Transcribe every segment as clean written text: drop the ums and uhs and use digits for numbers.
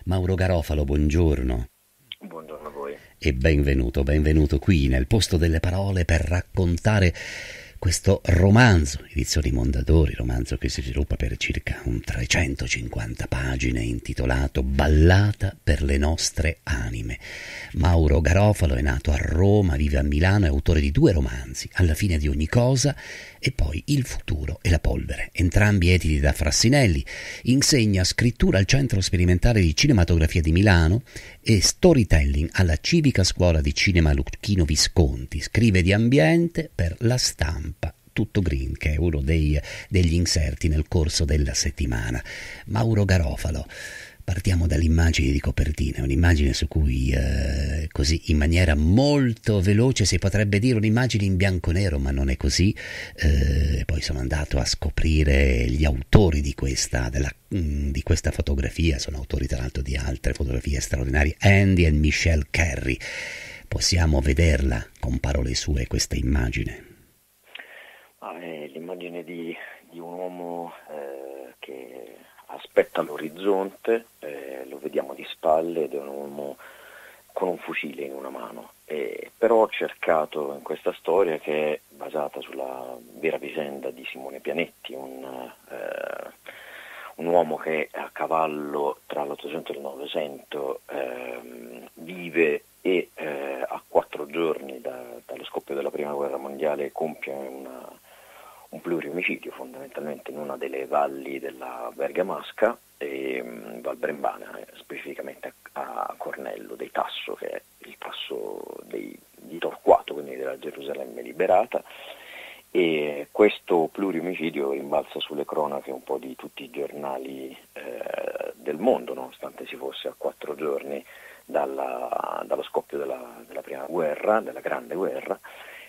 Mauro Garofalo, buongiorno. Buongiorno a voi. E benvenuto qui nel posto delle parole per raccontare questo romanzo, Edizioni Mondadori, romanzo che si sviluppa per circa 350 pagine, intitolato Ballata per le nostre anime. Mauro Garofalo è nato a Roma, vive a Milano, è autore di 2 romanzi, Alla fine di ogni cosa e poi Il futuro e la polvere, entrambi editi da Frassinelli. Insegna scrittura al Centro Sperimentale di Cinematografia di Milano e storytelling alla Civica Scuola di Cinema Lucchino Visconti. Scrive di ambiente per La Stampa, Tutto Green, che è uno degli inserti nel corso della settimana. Mauro Garofalo, partiamo dall'immagine di copertina, un'immagine su cui così in maniera molto veloce si potrebbe dire un'immagine in bianco e nero, ma non è così. Poi sono andato a scoprire gli autori di questa fotografia, sono autori tra l'altro di altre fotografie straordinarie, Andy e Michelle Carey. Possiamo vederla con parole sue questa immagine? È l'immagine di un uomo che aspetta l'orizzonte, lo vediamo di spalle ed è un uomo con un fucile in una mano. Però ho cercato in questa storia, che è basata sulla vera vicenda di Simone Pianetti, un uomo che a cavallo tra l'Ottocento e il Novecento vive e a 4 giorni dallo scoppio della Prima Guerra Mondiale compie un pluriomicidio, fondamentalmente in una delle valli della Bergamasca, Val Brembana, specificamente a Cornello dei Tasso, che è il Tasso di Torquato, quindi della Gerusalemme liberata. E questo pluriomicidio rimbalza sulle cronache un po' di tutti i giornali del mondo, nonostante si fosse a 4 giorni dallo scoppio della Prima Guerra, della Grande Guerra.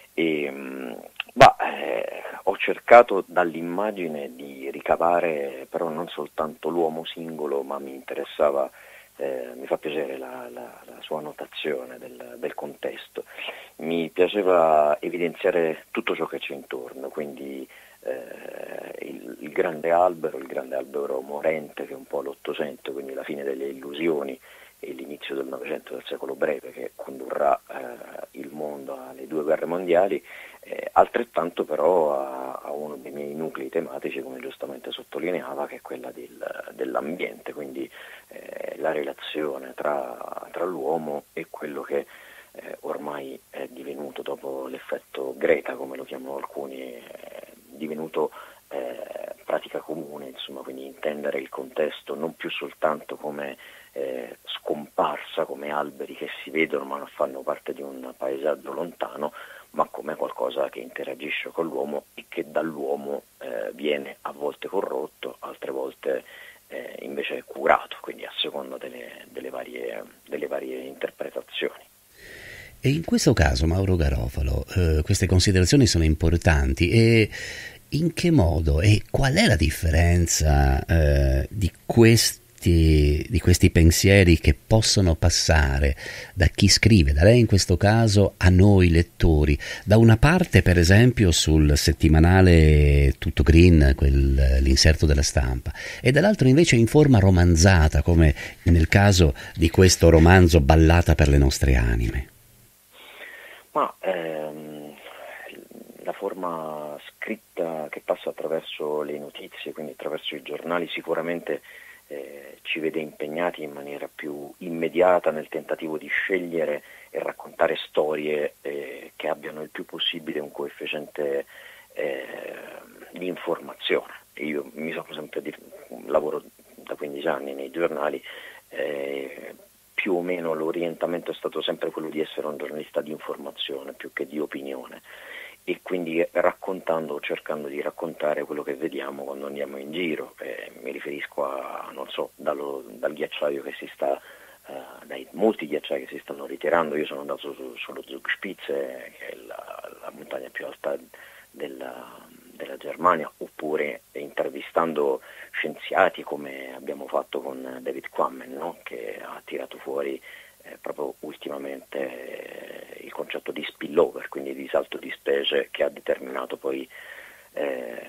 Ho cercato dall'immagine di ricavare però non soltanto l'uomo singolo, ma mi interessava, mi fa piacere la sua notazione del contesto, mi piaceva evidenziare tutto ciò che c'è intorno, quindi il grande albero morente, che è un po' l'Ottocento, quindi la fine delle illusioni e l'inizio del Novecento, del secolo breve, che condurrà il mondo alle 2 guerre mondiali, altrettanto però a uno dei miei nuclei tematici, come giustamente sottolineava, che è quella dell'ambiente, quindi la relazione tra l'uomo e quello che ormai è divenuto, dopo l'effetto Greta, come lo chiamano alcuni, è divenuto pratica comune, insomma, quindi intendere il contesto non più soltanto come scomparsa, come alberi che si vedono ma non fanno parte di un paesaggio lontano, ma come qualcosa che interagisce con l'uomo e che dall'uomo viene a volte corrotto, altre volte invece curato, quindi a seconda delle varie interpretazioni. E in questo caso, Mauro Garofalo, queste considerazioni sono importanti. E in che modo e qual è la differenza di questi pensieri che possono passare da chi scrive, da lei in questo caso, a noi lettori? Da una parte, per esempio, sul settimanale Tutto Green, l'inserto della Stampa, e dall'altro invece in forma romanzata, come nel caso di questo romanzo Ballata per le nostre anime. Ma la forma scritta che passa attraverso le notizie, quindi attraverso i giornali, sicuramente ci vede impegnati in maniera più immediata nel tentativo di scegliere e raccontare storie che abbiano il più possibile un coefficiente di informazione. Io mi sono sempre lavoro da 15 anni nei giornali, più o meno l'orientamento è stato sempre quello di essere un giornalista di informazione più che di opinione, e quindi cercando di raccontare quello che vediamo quando andiamo in giro. Mi riferisco a, non so, dal ghiacciaio che si sta, dai molti ghiacciai che si stanno ritirando. Io sono andato sullo Zugspitze, che è la montagna più alta della Germania, oppure intervistando scienziati, come abbiamo fatto con David Quammen, no? Che ha tirato fuori proprio ultimamente il concetto di spillover, quindi di salto di specie, che ha determinato poi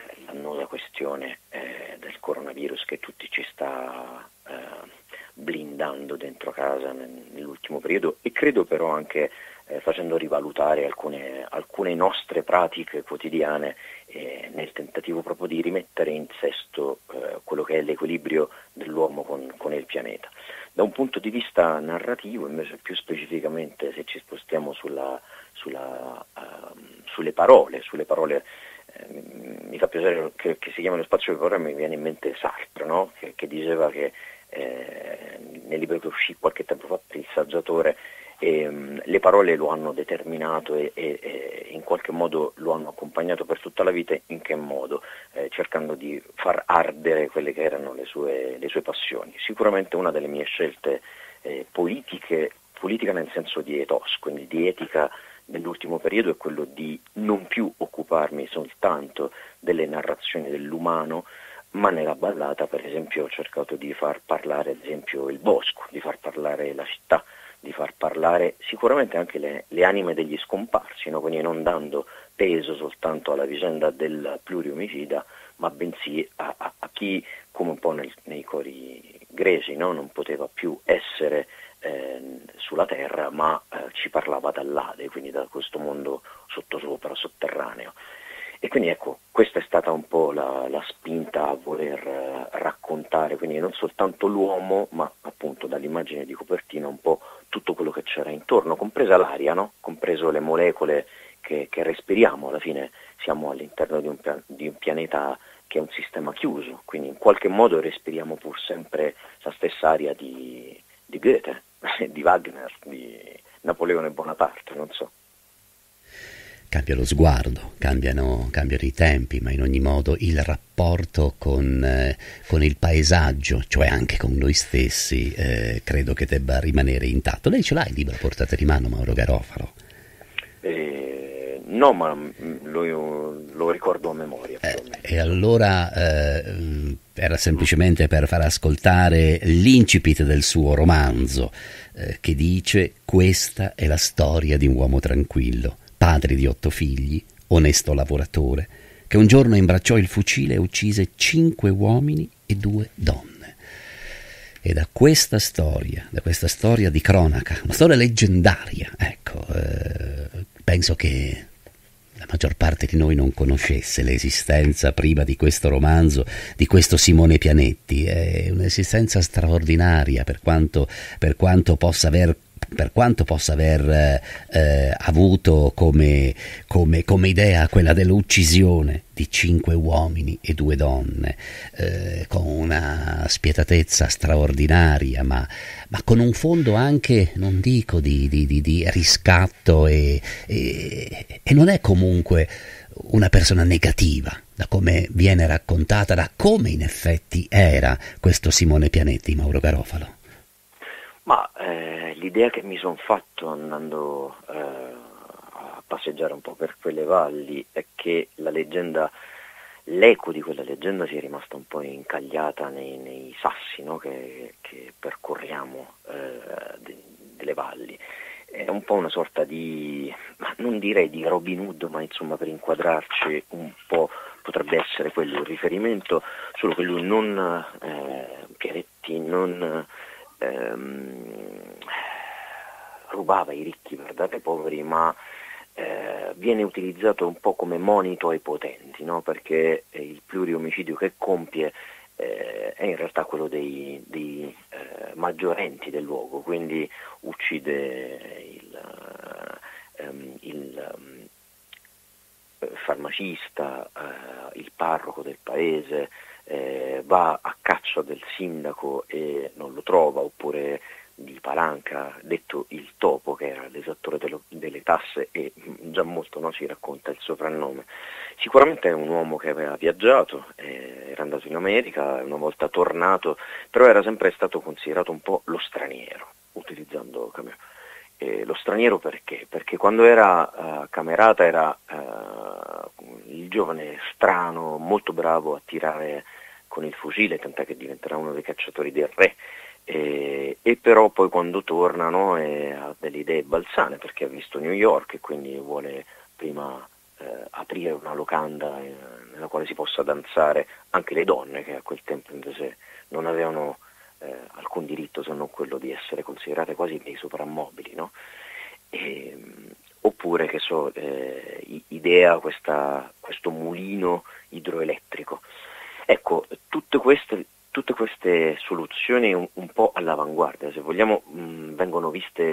l'annosa questione del coronavirus che tutti ci sta blindando andando dentro casa nell'ultimo periodo, e credo però anche facendo rivalutare alcune nostre pratiche quotidiane, nel tentativo proprio di rimettere in sesto quello che è l'equilibrio dell'uomo con il pianeta. Da un punto di vista narrativo, invece, più specificamente, se ci spostiamo sulle parole, mi fa piacere che si chiama Lo spazio delle parole, mi viene in mente Sartre, no? che diceva che nel libro che uscì qualche tempo fa per Il Saggiatore, le parole lo hanno determinato e in qualche modo lo hanno accompagnato per tutta la vita. In che modo? Cercando di far ardere quelle che erano le sue passioni. Sicuramente una delle mie scelte politica nel senso di ethos, quindi di etica, nell'ultimo periodo, è quello di non più occuparmi soltanto delle narrazioni dell'umano, ma nella ballata, per esempio, ho cercato di far parlare, ad esempio, il bosco, di far parlare la città, di far parlare sicuramente anche le anime degli scomparsi, no? Quindi non dando peso soltanto alla vicenda del pluriomicida, ma bensì a chi, come un po' nei cori greci, no? Non poteva più essere sulla terra, ma ci parlava dall'Ade, quindi da questo mondo sottosopra, sotterraneo. E quindi ecco, questa è stata un po' la spinta a voler raccontare, quindi non soltanto l'uomo, ma appunto dall'immagine di copertina un po' tutto quello che c'era intorno, compresa l'aria, no? Compreso le molecole che respiriamo. Alla fine siamo all'interno di un pianeta che è un sistema chiuso, quindi in qualche modo respiriamo pur sempre la stessa aria di Goethe, di Wagner, di Napoleone Bonaparte, non so. Cambia lo sguardo, cambiano i tempi, ma in ogni modo il rapporto con il paesaggio, cioè anche con noi stessi, credo che debba rimanere intatto. Lei ce l'ha il libro a portata di mano, Mauro Garofalo? No, ma lo ricordo a memoria. E allora era semplicemente per far ascoltare l'incipit del suo romanzo, che dice: questa è la storia di un uomo tranquillo, padre di 8 figli, onesto lavoratore, che un giorno imbracciò il fucile e uccise 5 uomini e 2 donne. E da questa storia di cronaca, una storia leggendaria, ecco, penso che la maggior parte di noi non conoscesse l'esistenza prima di questo romanzo di questo Simone Pianetti. È un'esistenza straordinaria per quanto possa aver avuto come idea quella dell'uccisione di 5 uomini e 2 donne, con una spietatezza straordinaria, ma con un fondo anche, non dico di riscatto, e non è comunque una persona negativa, da come viene raccontata, da come in effetti era questo Simone Pianetti, Mauro Garofalo. Ma l'idea che mi sono fatto andando a passeggiare un po' per quelle valli è che l'eco di quella leggenda sia rimasta un po' incagliata nei sassi, no? che percorriamo delle valli. È un po' una sorta di, non direi di Robin Hood, ma insomma, per inquadrarci un po' potrebbe essere quello il riferimento, solo che lui non, Pianetti non rubava i ricchi per dare ai poveri, ma viene utilizzato un po' come monito ai potenti, no? Perché il pluriomicidio che compie è in realtà quello dei maggiorenti del luogo, quindi uccide il farmacista, il parroco del paese, va a caccia del sindaco e non lo trova, oppure di Palanca, detto il Topo, che era l'esattore delle tasse, e già molto, no, si racconta il soprannome. Sicuramente è un uomo che aveva viaggiato, era andato in America, una volta tornato, però era sempre stato considerato un po' lo straniero, utilizzando Camus. Lo straniero perché? Perché quando era Camerata era il giovane strano, molto bravo a tirare con il fucile, tant'è che diventerà uno dei cacciatori del re. E però poi quando torna, no, ha delle idee balzane, perché ha visto New York e quindi vuole prima aprire una locanda nella quale si possa danzare anche le donne, che a quel tempo invece non avevano alcun diritto se non quello di essere considerate quasi dei soprammobili, no? Oppure che so, idea questo mulino idroelettrico. Ecco, tutte queste soluzioni un po' all'avanguardia, se vogliamo, vengono viste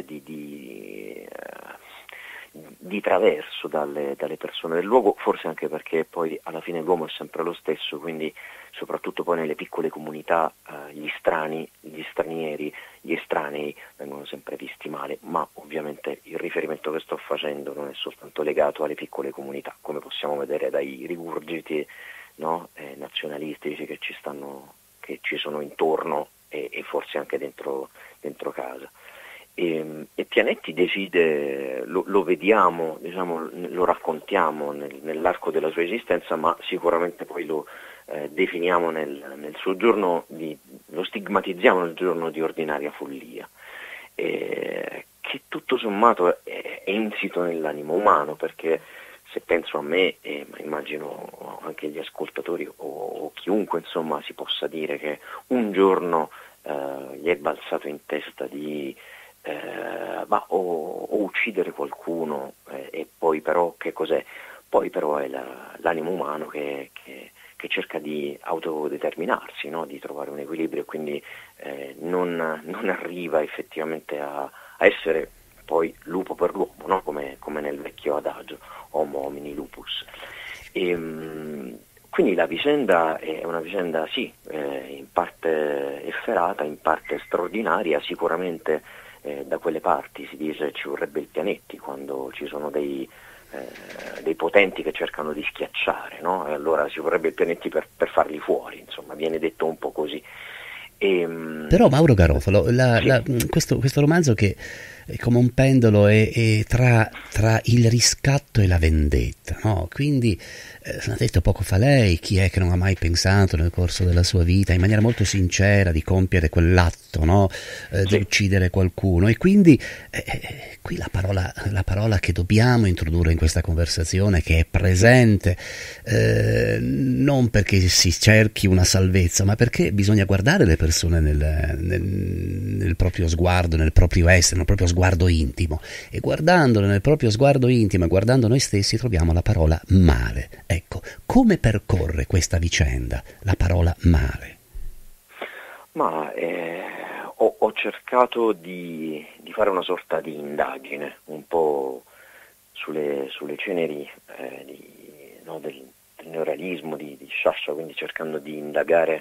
di traverso dalle persone del luogo, forse anche perché poi alla fine l'uomo è sempre lo stesso, quindi soprattutto poi nelle piccole comunità gli stranieri, gli estranei vengono sempre visti male, ma ovviamente il riferimento che sto facendo non è soltanto legato alle piccole comunità, come possiamo vedere dai rigurgiti, no, nazionalistici che ci sono intorno e forse anche dentro casa. E Pianetti decide, lo vediamo, diciamo, lo raccontiamo nell'arco della sua esistenza, ma sicuramente poi lo definiamo nel suo giorno, lo stigmatizziamo nel giorno di ordinaria follia, che tutto sommato è insito nell'animo umano, perché se penso a me, ma immagino anche gli ascoltatori o chiunque insomma si possa dire che un giorno gli è balzato in testa di o uccidere qualcuno, e poi però che cos'è? Poi però è l'animo umano che cerca di autodeterminarsi, no? Di trovare un equilibrio, e quindi non arriva effettivamente a essere poi lupo per l'uomo, no? Come nel vecchio adagio, homo homini lupus. Quindi la vicenda è una vicenda sì, in parte efferata, in parte straordinaria, sicuramente da quelle parti si dice ci vorrebbe il Pianetti quando ci sono dei potenti che cercano di schiacciare, no? E allora ci vorrebbe il Pianetti per farli fuori, insomma, viene detto un po' così. Però Mauro Garofalo, Sì. questo romanzo che è come un pendolo è tra il riscatto e la vendetta, no? Quindi, l'ha detto poco fa lei, chi è che non ha mai pensato nel corso della sua vita in maniera molto sincera di compiere quell'atto, no? Di Sì. uccidere qualcuno, e quindi qui la parola che dobbiamo introdurre in questa conversazione, che è presente, non perché si cerchi una salvezza, ma perché bisogna guardare le persone nel proprio sguardo, nel proprio essere, nel proprio sguardo intimo, e guardandole nel proprio sguardo intimo e guardando noi stessi troviamo la parola male. Ecco, come percorre questa vicenda la parola male? Ma ho cercato di fare una sorta di indagine, un po' sulle ceneri no, del neorealismo di Sciascia, quindi cercando di indagare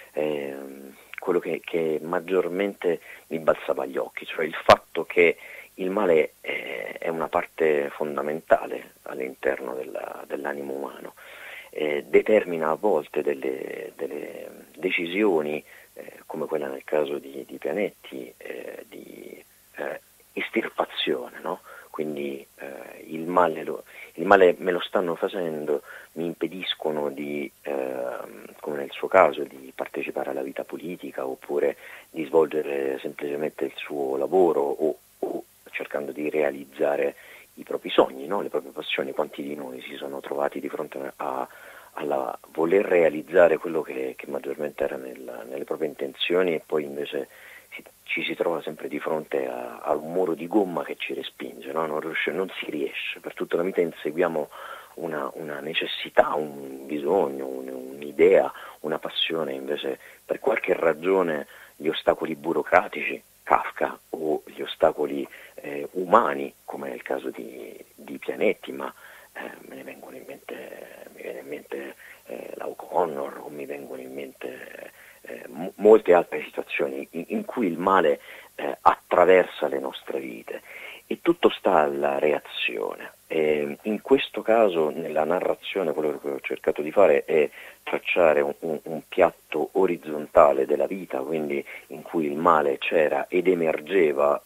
quello che maggiormente mi balzava agli occhi, cioè il fatto che il male è una parte fondamentale all'interno dell'animo umano, determina a volte delle decisioni, come quella nel caso di Pianetti, di estirpazione, no? Quindi il male me lo stanno facendo, mi impediscono di, come nel suo caso, di partecipare alla vita politica, oppure di svolgere semplicemente il suo lavoro, o cercando di realizzare i propri sogni, no? Le proprie passioni. Quanti di noi si sono trovati di fronte alla voler realizzare quello che maggiormente era nelle proprie intenzioni, e poi invece ci si trova sempre di fronte a un muro di gomma che ci respinge, no? Non si riesce, per tutta la vita inseguiamo una necessità, un bisogno, un'idea, una passione, invece per qualche ragione gli ostacoli burocratici, Kafka, o gli ostacoli umani, come è il caso di Pianetti, ma mi viene in mente la O'Connor, o mi vengono in mente molte altre situazioni in cui il male attraversa le nostre vite, e tutto sta alla reazione. In questo caso, nella narrazione, quello che ho cercato di fare è tracciare un piatto orizzontale della vita, quindi in cui il male c'era ed emergeva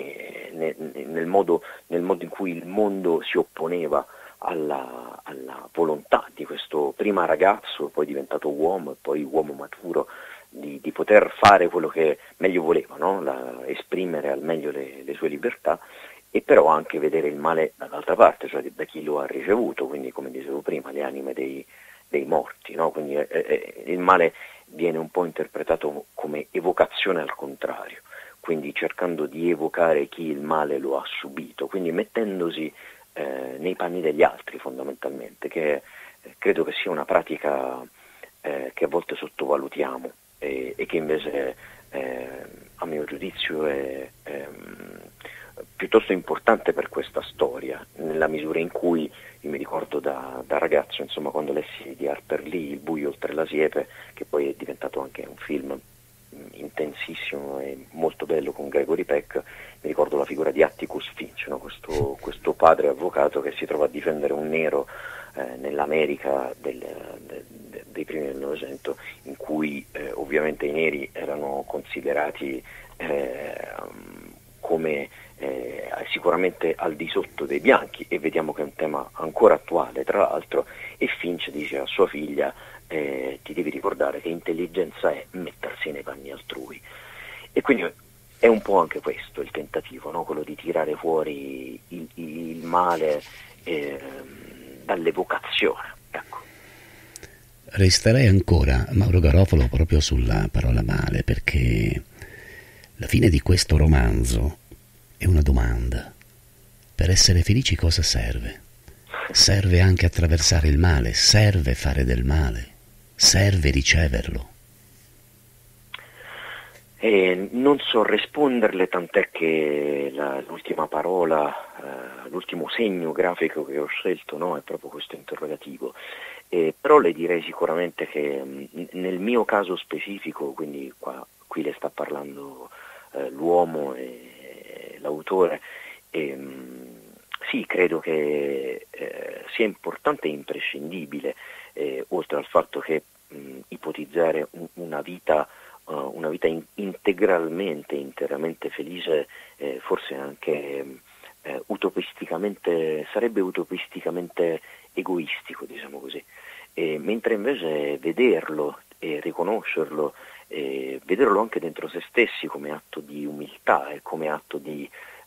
nel modo in cui il mondo si opponeva alla volontà di questo prima ragazzo, poi diventato uomo e poi uomo maturo, di poter fare quello che meglio voleva, no? Esprimere al meglio le sue libertà, e però anche vedere il male dall'altra parte, cioè da chi lo ha ricevuto, quindi come dicevo prima, le anime dei morti, no? Quindi il male viene un po' interpretato come evocazione al contrario, quindi cercando di evocare chi il male lo ha subito, quindi mettendosi nei panni degli altri fondamentalmente, che credo che sia una pratica che a volte sottovalutiamo e che invece a mio giudizio è piuttosto importante per questa storia, nella misura in cui io mi ricordo da ragazzo, insomma, quando lessi di Harper Lee Il buio oltre la siepe, che poi è diventato anche un film intensissimo e molto bello con Gregory Peck, mi ricordo la figura di Atticus Finch, no? questo padre avvocato che si trova a difendere un nero nell'America dei primi del Novecento, in cui ovviamente i neri erano considerati come sicuramente al di sotto dei bianchi, e vediamo che è un tema ancora attuale tra l'altro, e Finch dice a sua figlia ti devi ricordare che intelligenza è mettersi nei panni altrui, e quindi è un po' anche questo il tentativo, no? Quello di tirare fuori il male dall'evocazione, ecco. Resterei ancora, Mauro Garofalo, proprio sulla parola male, perché la fine di questo romanzo è una domanda. Per essere felici cosa serve? Serve anche attraversare il male, serve fare del male, serve riceverlo. Non so risponderle, tant'è che l'ultima parola, l'ultimo segno grafico che ho scelto, no, è proprio questo interrogativo. Però le direi sicuramente che nel mio caso specifico, quindi qui le sta parlando l'uomo e l'autore, sì, credo che sia importante e imprescindibile, oltre al fatto che ipotizzare una vita integralmente, interamente felice, forse anche sarebbe utopisticamente egoistico, diciamo così, mentre invece vederlo e riconoscerlo, vederlo anche dentro se stessi come atto di umiltà e come atto di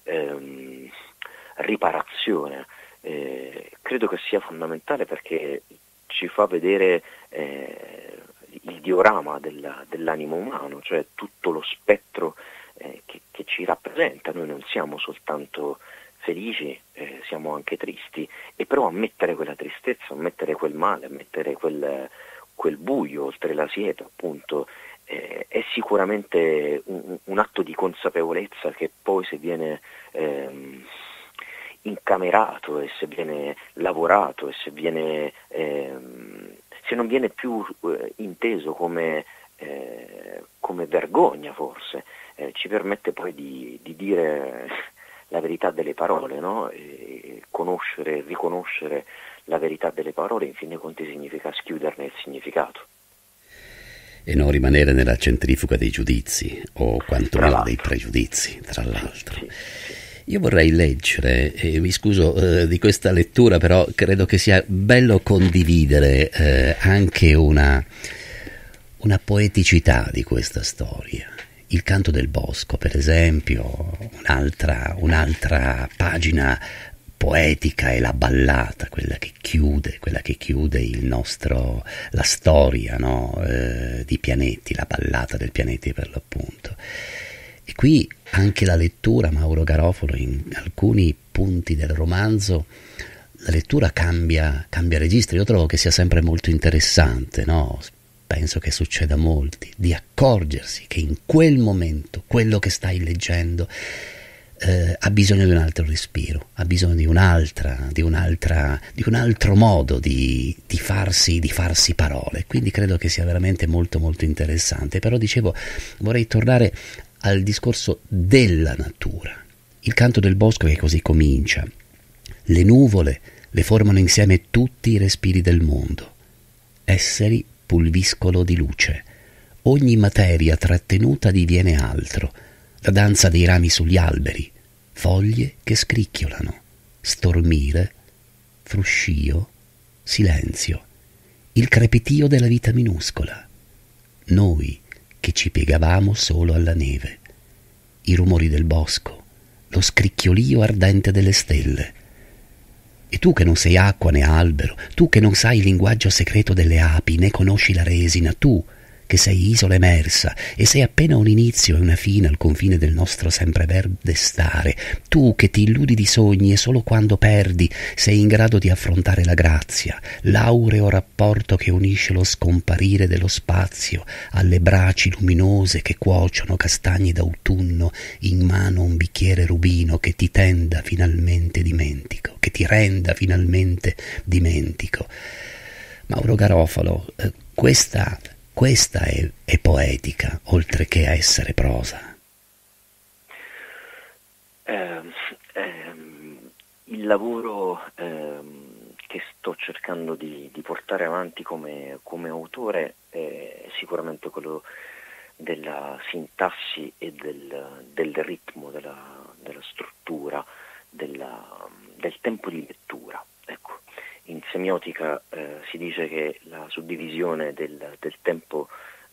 riparazione, credo che sia fondamentale, perché ci fa vedere il diorama dell'animo umano, cioè tutto lo spettro che ci rappresenta. Noi non siamo soltanto felici, siamo anche tristi, e però ammettere quella tristezza, ammettere quel male, ammettere quel buio oltre la siepe, appunto, è sicuramente un atto di consapevolezza che poi, se viene incamerato e se viene lavorato e se non viene più inteso come vergogna, forse ci permette poi di dire la verità delle parole, no? E conoscere, riconoscere la verità delle parole, in fin dei conti, significa schiuderne il significato. E non rimanere nella centrifuga dei giudizi, o quantomeno dei pregiudizi, tra l'altro. Sì. Io vorrei leggere, e mi scuso di questa lettura, però credo che sia bello condividere anche una poeticità di questa storia. Il canto del bosco, per esempio, un'altra pagina poetica, è la ballata, quella che chiude la storia, no? Di Pianetti, la ballata del Pianetti per l'appunto. E qui anche la lettura, Mauro Garofalo, in alcuni punti del romanzo, la lettura cambia registro. Io trovo che sia sempre molto interessante, no? Penso che succeda a molti, di accorgersi che in quel momento quello che stai leggendo ha bisogno di un altro respiro, ha bisogno di un altro modo di farsi parole. Quindi credo che sia veramente molto molto interessante. Però dicevo, vorrei tornare al discorso della natura. Il canto del bosco che così comincia. Le nuvole le formano insieme tutti i respiri del mondo. Esseri pulviscolo di luce. Ogni materia trattenuta diviene altro. La danza dei rami sugli alberi, foglie che scricchiolano, stormire, fruscio, silenzio, il crepitio della vita minuscola. Noi che ci piegavamo solo alla neve, i rumori del bosco, lo scricchiolio ardente delle stelle. E tu che non sei acqua né albero, tu che non sai il linguaggio segreto delle api, né conosci la resina, tu che sei isola emersa e sei appena un inizio e una fine al confine del nostro sempreverde stare, tu che ti illudi di sogni e solo quando perdi sei in grado di affrontare la grazia, l'aureo rapporto che unisce lo scomparire dello spazio alle braci luminose che cuociono castagni d'autunno, in mano un bicchiere rubino che ti tenda finalmente dimentico, che ti renda finalmente dimentico. Mauro Garofalo, questa è poetica, oltre che a essere prosa. Il lavoro che sto cercando di portare avanti come autore è sicuramente quello della sintassi e del ritmo, della struttura, del tempo di lettura. Ecco. In semiotica si dice che la suddivisione del tempo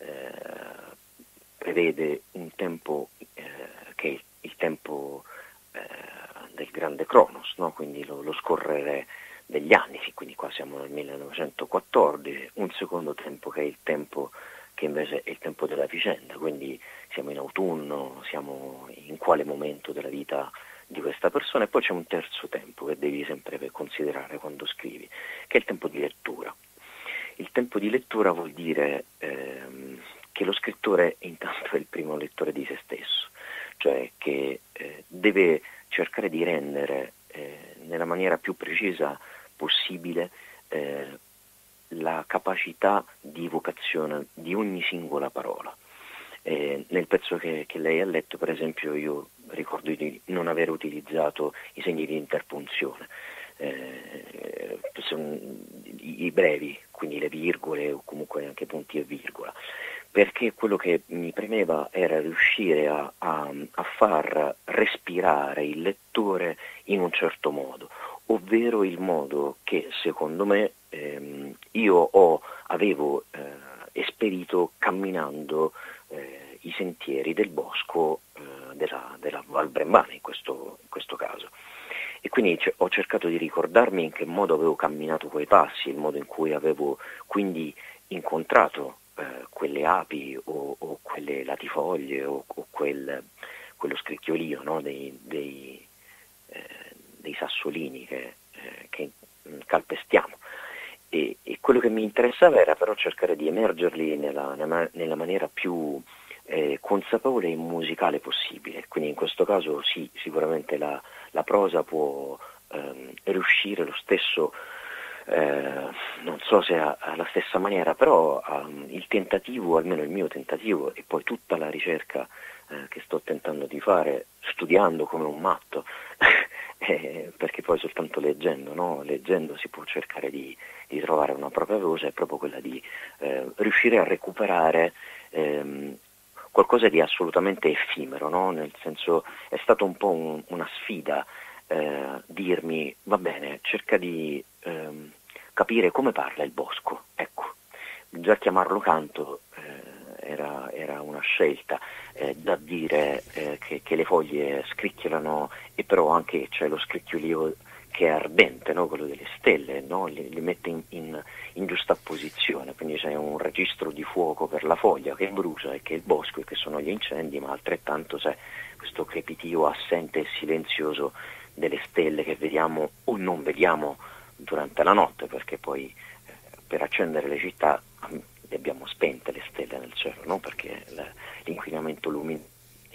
prevede un tempo che è il tempo del grande Cronos, no? Quindi lo scorrere degli anni, quindi qua siamo nel 1914, un secondo tempo che è il tempo che invece è il tempo della vicenda, quindi siamo in autunno, siamo in quale momento della vita di questa persona, e poi c'è un terzo tempo che devi sempre considerare quando scrivi, che è il tempo di lettura. Il tempo di lettura vuol dire che lo scrittore intanto è il primo lettore di se stesso, cioè che deve cercare di rendere nella maniera più precisa possibile la capacità di evocazione di ogni singola parola. Nel pezzo che lei ha letto, per esempio, io ricordo di non aver utilizzato i segni di interpunzione, i brevi, quindi le virgole o comunque anche punti e virgola, perché quello che mi premeva era riuscire a far respirare il lettore in un certo modo, ovvero il modo che secondo me io avevo esperito camminando i sentieri del bosco della Val Brembana in questo caso. E quindi ho cercato di ricordarmi in che modo avevo camminato quei passi, il modo in cui avevo quindi incontrato quelle api o quelle latifoglie o quello scricchiolio, no? dei sassolini che calpestiamo. E quello che mi interessava era però cercare di emergerli nella maniera più consapevole e musicale possibile. Quindi in questo caso sì, sicuramente la prosa può riuscire lo stesso, non so se alla stessa maniera, però il tentativo, almeno il mio tentativo, e poi tutta la ricerca che sto tentando di fare, studiando come un matto, perché poi soltanto leggendo, no? Leggendo si può cercare di trovare una propria voce, è proprio quella di riuscire a recuperare qualcosa di assolutamente effimero, no? Nel senso, è stato un po' una sfida dirmi, va bene, cerca di capire come parla il bosco, ecco, già chiamarlo canto era una scelta, da dire che le foglie scricchiolano, e però anche c'è lo scricchiolio che è ardente, no? Quello delle stelle, no? li mette in giusta posizione, quindi c'è un registro di fuoco per la foglia che brucia e che è il bosco e che sono gli incendi, ma altrettanto c'è questo crepitio assente e silenzioso delle stelle che vediamo o non vediamo durante la notte, perché poi per accendere le città le abbiamo spente le stelle nel cielo, no? Perché l'inquinamento luminoso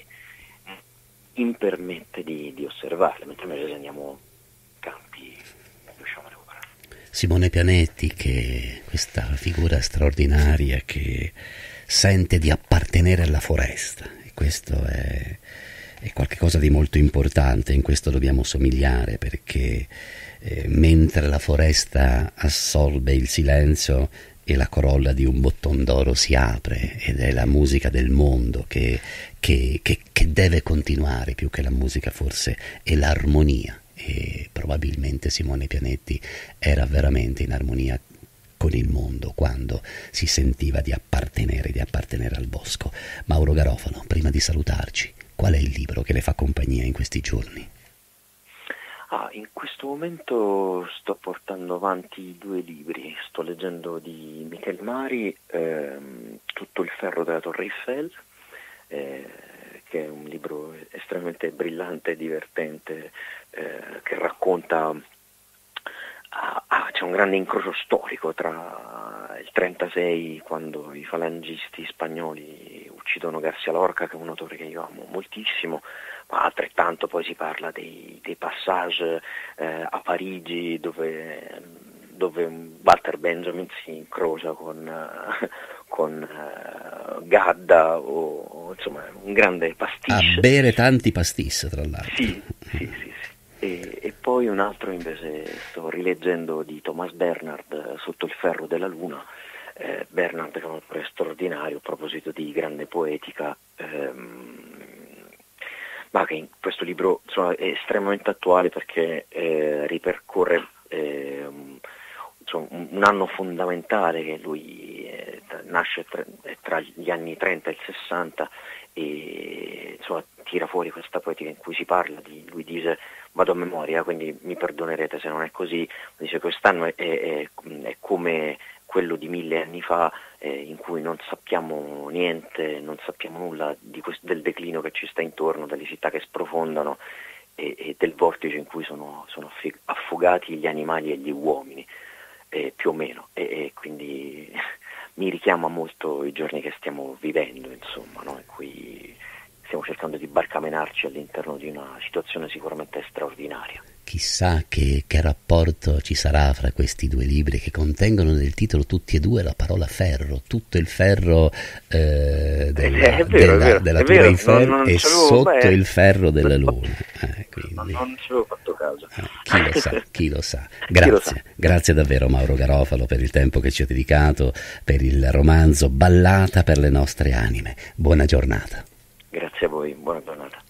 impermette di osservarle, mentre invece se andiamo campi riusciamo a recuperare. Simone Pianetti, che questa figura straordinaria che sente di appartenere alla foresta, e questo è qualcosa di molto importante, in questo dobbiamo somigliare, perché mentre la foresta assorbe il silenzio e la corolla di un botton d'oro si apre, ed è la musica del mondo che deve continuare, più che la musica forse è l'armonia, e probabilmente Simone Pianetti era veramente in armonia con il mondo quando si sentiva di appartenere al bosco. Mauro Garofalo, prima di salutarci, qual è il libro che le fa compagnia in questi giorni? In questo momento sto portando avanti 2 libri, sto leggendo di Michel Mari Tutto il ferro della Torre Eiffel, che è un libro estremamente brillante e divertente, che racconta, c'è un grande incrocio storico tra il 36, quando i falangisti spagnoli uccidono Garcia Lorca, che è un autore che io amo moltissimo, ma altrettanto poi si parla dei passage a Parigi dove Walter Benjamin si incrocia con Gadda, o insomma un grande pasticcio. A bere tanti pastis, tra l'altro. Sì. E poi un altro invece sto rileggendo di Thomas Bernhard, Sotto il ferro della luna. Bernhard, che è un autore straordinario a proposito di grande poetica, ma che in questo libro insomma, è estremamente attuale, perché ripercorre un anno fondamentale che lui nasce tra gli anni 30 e il 60, e insomma tira fuori questa poetica in cui si parla lui dice, vado a memoria, quindi mi perdonerete se non è così, dice quest'anno è come quello di 1000 anni fa, in cui non sappiamo niente, non sappiamo nulla del declino che ci sta intorno, delle città che sprofondano e del vortice in cui sono affogati gli animali e gli uomini, più o meno, e quindi mi richiama molto i giorni che stiamo vivendo, insomma, no? In cui stiamo cercando di barcamenarci all'interno di una situazione sicuramente straordinaria. Chissà che rapporto ci sarà fra questi 2 libri, che contengono nel titolo tutti e 2 la parola ferro, tutto il ferro della Tour Eiffel e sotto il ferro della luna. Non ci avevo fatto caso. Chi lo sa. Grazie davvero Mauro Garofalo per il tempo che ci ha dedicato, per il romanzo Ballata per le nostre anime. Buona giornata. Grazie a voi, buona giornata.